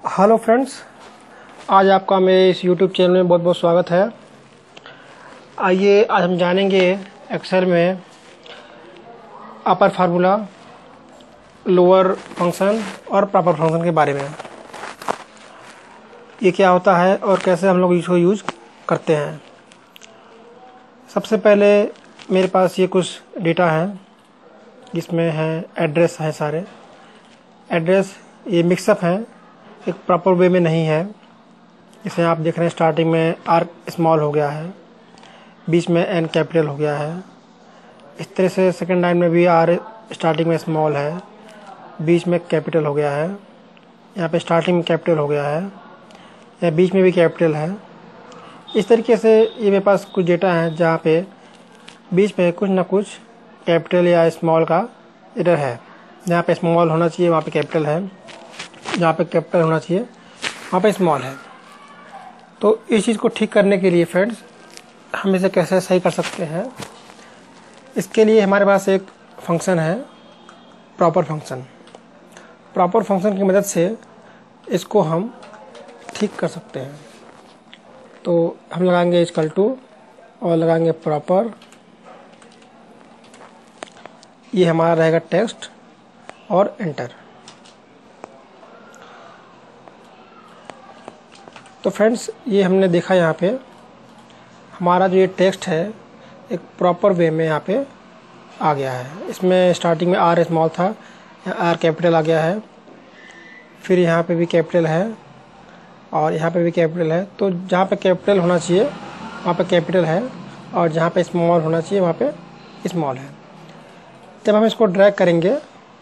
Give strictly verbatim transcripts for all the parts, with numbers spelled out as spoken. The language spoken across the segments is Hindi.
हेलो फ्रेंड्स, आज आपका मेरे इस यूट्यूब चैनल में बहुत बहुत स्वागत है। आइए आज हम जानेंगे एक्सेल में अपर फार्मूला, लोअर फंक्शन और प्रॉपर फंक्शन के बारे में। ये क्या होता है और कैसे हम लोग इसको यूज़ करते हैं। सबसे पहले मेरे पास ये कुछ डेटा है, जिसमें है एड्रेस है। सारे एड्रेस ये मिक्सअप हैं, एक प्रॉपर वे में नहीं है। इसे आप देख रहे हैं, स्टार्टिंग में आर स्मॉल हो गया है, बीच में एन कैपिटल हो गया है। इस तरह से सेकंड लाइन में भी आर स्टार्टिंग में स्मॉल है, बीच में कैपिटल हो गया है। यहाँ पे स्टार्टिंग में कैपिटल हो गया है, या बीच में भी कैपिटल है। इस तरीके से ये मेरे पास कुछ डेटा है जहाँ पे बीच में कुछ ना कुछ कैपिटल या स्मॉल का एरर है। जहाँ पे स्मॉल होना चाहिए वहाँ पे कैपिटल है, जहाँ पे कैपिटल होना चाहिए वहाँ पे स्मॉल है। तो इस चीज़ को ठीक करने के लिए फ्रेंड्स, हम इसे कैसे सही कर सकते हैं, इसके लिए हमारे पास एक फंक्शन है, प्रॉपर फंक्शन। प्रॉपर फंक्शन की मदद से इसको हम ठीक कर सकते हैं। तो हम लगाएंगे इक्वल टू और लगाएंगे प्रॉपर। ये हमारा रहेगा टेक्स्ट और एंटर। तो फ्रेंड्स, ये हमने देखा यहाँ पे हमारा जो ये टेक्स्ट है एक प्रॉपर वे में यहाँ पे आ गया है। इसमें स्टार्टिंग में आर स्मॉल था, आर कैपिटल आ गया है, फिर यहाँ पे भी कैपिटल है और यहाँ पे भी कैपिटल है। तो जहाँ पे कैपिटल होना चाहिए वहाँ पे कैपिटल है, और जहाँ पे स्मॉल होना चाहिए वहाँ पे स्मॉल है। जब हम इसको ड्रैग करेंगे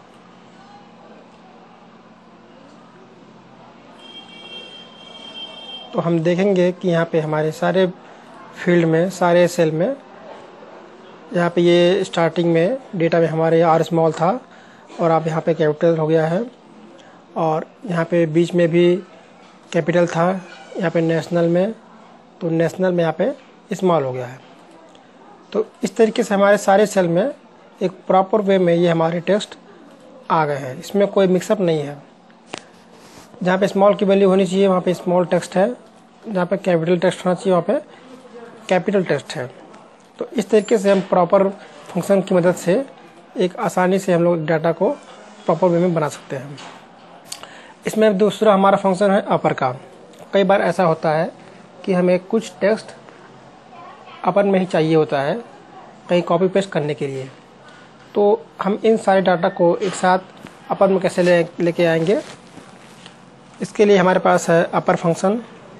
तो हम देखेंगे कि यहाँ पे हमारे सारे फील्ड में, सारे सेल में, यहाँ पे ये स्टार्टिंग में डेटा में हमारे आर स्मॉल था और अब यहाँ पे कैपिटल हो गया है, और यहाँ पे बीच में भी कैपिटल था, यहाँ पे नेशनल में, तो नेशनल में यहाँ पे स्मॉल हो गया है। तो इस तरीके से हमारे सारे सेल में एक प्रॉपर वे में ये हमारे टेक्स्ट आ गए हैं। इसमें कोई मिक्सअप नहीं है। जहाँ पे स्मॉल की वैल्यू होनी चाहिए वहाँ पे स्मॉल टेक्स्ट है, जहाँ पे कैपिटल टेक्स्ट होना चाहिए वहाँ पे कैपिटल टेक्स्ट है। तो इस तरीके से हम प्रॉपर फंक्शन की मदद से एक आसानी से हम लोग डाटा को प्रॉपर वे में बना सकते हैं। इसमें दूसरा हमारा फंक्शन है अपर का। कई बार ऐसा होता है कि हमें कुछ टेक्स्ट अपर में ही चाहिए होता है कहीं कॉपी पेस्ट करने के लिए। तो हम इन सारे डाटा को एक साथ अपर में कैसे ले लेके आएंगे, इसके लिए हमारे पास है अपर फंक्शन,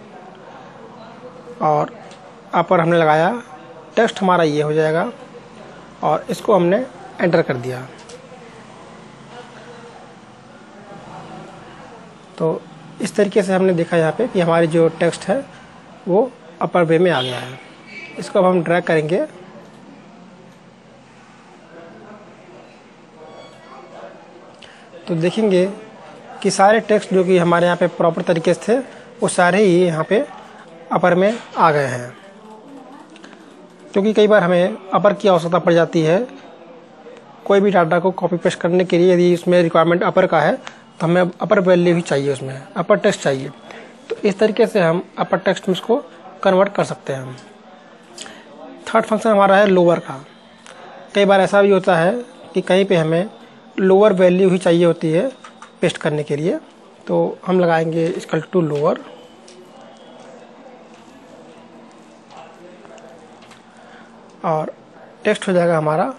और अपर हमने लगाया, टेक्स्ट हमारा ये हो जाएगा और इसको हमने एंटर कर दिया। तो इस तरीके से हमने देखा यहाँ पे कि हमारी जो टेक्स्ट है वो अपर वे में आ गया है। इसको अब हम ड्रैग करेंगे तो देखेंगे कि सारे टेक्स्ट जो कि हमारे यहाँ पे प्रॉपर तरीके से थे वो सारे ही यहाँ पे अपर में आ गए हैं। क्योंकि कई बार हमें अपर की आवश्यकता पड़ जाती है कोई भी डाटा को कॉपी पेस्ट करने के लिए। यदि उसमें रिक्वायरमेंट अपर का है तो हमें अपर वैल्यू ही चाहिए, उसमें अपर टेक्स्ट चाहिए। तो इस तरीके से हम अपर टेक्स्ट में इसको कन्वर्ट कर सकते हैं। थर्ड फंक्शन हमारा है लोअर का। कई बार ऐसा भी होता है कि कहीं पे हमें लोअर वैल्यू ही चाहिए होती है पेस्ट करने के लिए। तो हम लगाएंगे इक्वल टू लोअर, और टेक्स्ट हो जाएगा हमारा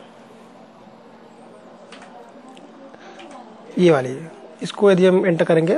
ये वाली। इसको यदि हम एंटर करेंगे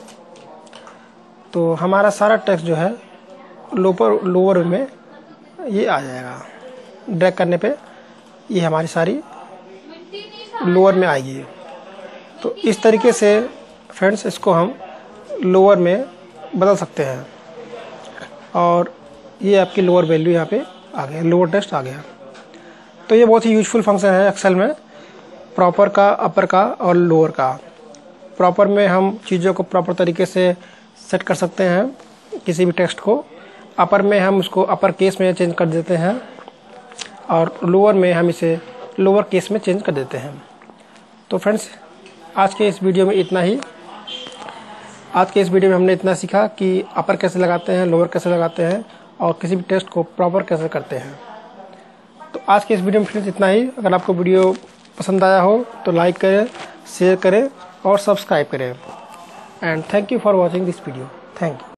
तो हमारा सारा टेक्स्ट जो है लोअर लोअर में ये आ जाएगा। ड्रैग करने पे ये हमारी सारी लोअर में आएगी। तो इस तरीके से फ्रेंड्स इसको हम लोअर में बदल सकते हैं, और ये आपकी लोअर वैल्यू यहाँ पे आ गया, लोअर टेक्स्ट आ गया। तो ये बहुत ही यूजफुल फंक्शन है एक्सेल में, प्रॉपर का, अपर का और लोअर का। प्रॉपर में हम चीज़ों को प्रॉपर तरीके से सेट कर सकते हैं किसी भी टेक्स्ट को। अपर में हम उसको अपर केस में चेंज कर देते हैं, और लोअर में हम इसे लोअर केस में चेंज कर देते हैं। तो फ्रेंड्स, आज के इस वीडियो में इतना ही। आज के इस वीडियो में हमने इतना सीखा कि अपर कैसे लगाते हैं, लोअर कैसे लगाते हैं और किसी भी टेक्स्ट को प्रॉपर कैसे करते हैं। तो आज के इस वीडियो में फ्रेंड्स इतना ही। अगर आपको वीडियो पसंद आया हो तो लाइक करें, शेयर करें और सब्सक्राइब करें। And thank you for watching this video. Thank you.